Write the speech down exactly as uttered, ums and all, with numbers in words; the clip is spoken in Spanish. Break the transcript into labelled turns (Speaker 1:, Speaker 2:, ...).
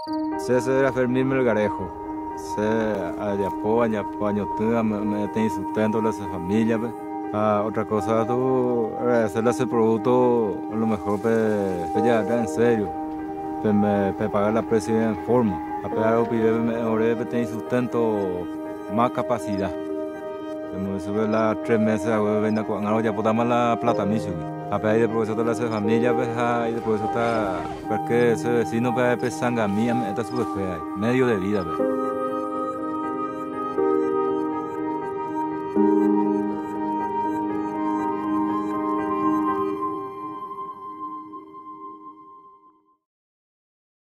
Speaker 1: Se se era Fermín Melgarejo. Se ayapo, ayapo, añotua, me me tiene sustento de esa familia, pe. Ah, otra cosa, tú, eh, hacerle ese producto, a lo mejor, pe, pe ya, ya en serio, pe, me, pe pagar la presidencia en forma, a pegar o pide, me, ore, pe, tiene sustento, más capacidad. Como sube las tres meses, a ver, venga, cuando ya podamos la plata, miso. A pedir de profesor de la familia, pues, y después está, porque ese vecino, pe, pe, sanga mía, me está su después, medio de vida, pe.